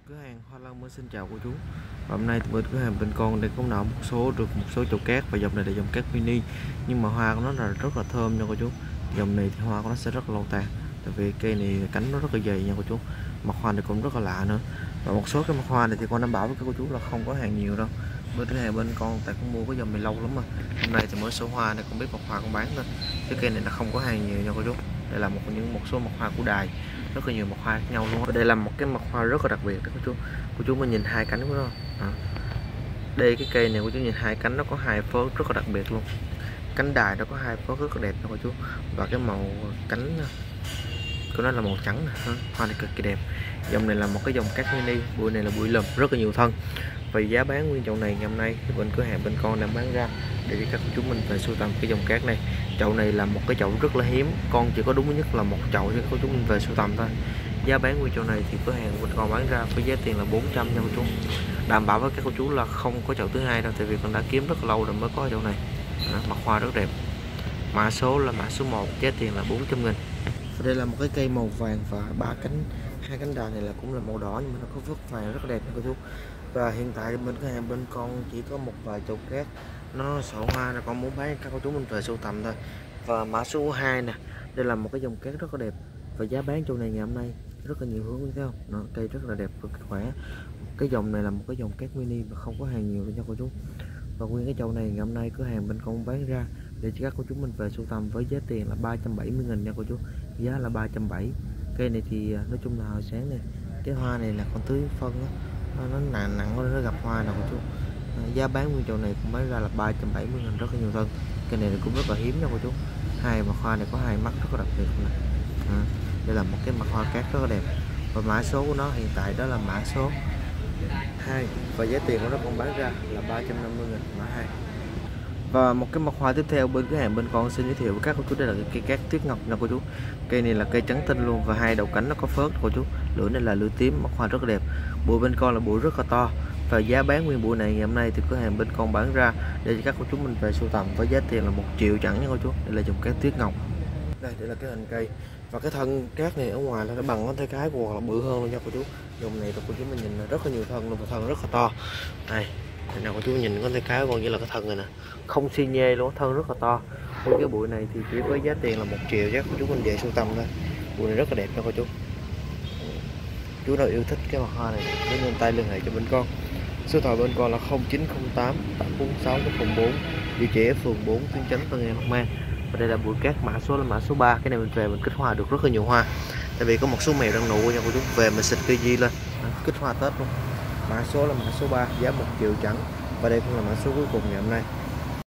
Cửa hàng Hoa Lan mới xin chào cô chú. Và hôm nay thì bên cửa hàng bên con đây có nở một số chậu cát, và dòng này là dòng cát mini, nhưng mà hoa của nó là rất là thơm nha cô chú. Dòng này thì hoa của nó sẽ rất là lâu tàn, tại vì cây này cánh nó rất là dày nha cô chú. Mặt hoa này cũng rất là lạ nữa. Và một số cái mặt hoa này thì con đảm bảo với các cô chú là không có hàng nhiều đâu. Bên cửa hàng bên con tại con mua cái dòng này lâu lắm mà. Hôm nay thì mới số hoa này không biết mặt hoa con bán thôi. Cái cây này là không có hàng nhiều nha cô chú. Đây là một số mặt hoa của đài, rất là nhiều mặt hoa khác nhau luôn. Và đây là một cái mặt hoa rất là đặc biệt đó cô chú mình nhìn hai cánh của nó. Đây cái cây này cô chú nhìn hai cánh nó có hai phớt rất là đặc biệt luôn. Cánh đài nó có hai phớt rất là đẹp nha cô chú. Và cái màu cánh của nó là màu trắng này. Hoa này cực kỳ đẹp. Dòng này là một cái dòng cát mini, bụi này là bụi lùm rất là nhiều thân. Và giá bán nguyên chậu này ngày hôm nay thì bên cửa hàng bên con đang bán ra để cho các cô chú mình về sưu tầm cái dòng cát này. Chậu này là một cái chậu rất là hiếm, con chỉ có đúng nhất là một chậu cho các cô chú mình về sưu tầm thôi. Giá bán nguyên chậu này thì cửa hàng bên con bán ra với giá tiền là 400 nha cô chú. Đảm bảo với các cô chú là không có chậu thứ hai đâu, tại vì con đã kiếm rất lâu rồi mới có chậu này. Mặt hoa rất đẹp. Mã số là mã số 1, giá tiền là 400.000. Đây là một cái cây màu vàng và hai cánh đà này là cũng là màu đỏ, nhưng mà nó có vớt vàng rất là đẹp nha cô chú. Và hiện tại bên cửa hàng bên con chỉ có một vài chậu cát nó sổ hoa là con muốn bán các cô chú mình về sưu tầm thôi. Và mã số 2 nè, đây là một cái dòng cát rất là đẹp, và giá bán chỗ này ngày hôm nay rất là nhiều hướng, thấy không? Nó cây rất là đẹp và khỏe. Cái dòng này là một cái dòng cát mini và không có hàng nhiều đâu nha cô chú. Và nguyên cái chậu này ngày hôm nay cửa hàng bên con bán ra để cho các cô chú mình về sưu tầm với giá tiền là 370.000 nha cô chú. Giá là 370. Cây này thì nói chung là hồi sáng này cái hoa này là con tưới phân đó, nó nặng nó gặp hoa nào cô chú. Giá bán nguyên chậu này cũng bán ra là 370.000, rất là nhiều thân. Cây này cũng rất là hiếm nha cô chú. Hai mặt hoa này có hai mắt rất là đặc biệt này. Đây là một cái mặt hoa cát rất là đẹp. Và mã số của nó hiện tại đó là mã số 2, và giá tiền của nó còn bán ra là 350.000, mã 2. Và một cái mặt hoa tiếp theo bên cửa hàng bên con xin giới thiệu với các cô chú, đây là cây cát tuyết ngọc nha cô chú. Cây này là cây trắng tinh luôn, và hai đầu cánh nó có phớt cô chú. Lưỡi này là lưỡi tím, mặt hoa rất là đẹp. Bụi bên con là bụi rất là to. Và giá bán nguyên bụi này ngày hôm nay thì cửa hàng bên con bán ra để cho các cô chú mình về sưu tầm với giá tiền là 1 triệu chẳng nha cô chú. Đây là dòng cát tuyết ngọc. Đây là cái hình cây, và cái thân cát này ở ngoài nó bằng ngón tay cái hoặc là bự hơn luôn nha cô chú. Dòng này cô chú mình nhìn là rất là nhiều thân luôn, và thân rất là to. Đây nào cô chú nhìn ngón tay cái còn như là cái thân này nè, không xi nhê luôn, thân rất là to. Cái bụi này thì chỉ với giá tiền là 1 triệu chắc cô chú mình về sưu tầm thôi. Bụi này rất là đẹp nha cô chú. Chú nào yêu thích cái mặt hoa này hãy nhanh tay liên hệ cho bên con. Số thoại bên con là 0908 846 04, địa chỉ phường 4 Tuyến Chánh, Tân An, Long An. Và đây là bụi cát, mã số là mã số 3. Cái này mình về mình kích hoa được rất là nhiều hoa, tại vì có một số mèo đang nụ nha cô chú. Về mình xịt cây di lên kích hoa Tết luôn. Mã số là mã số 3, giá 1 triệu chẳng. Và đây cũng là mã số cuối cùng ngày hôm nay.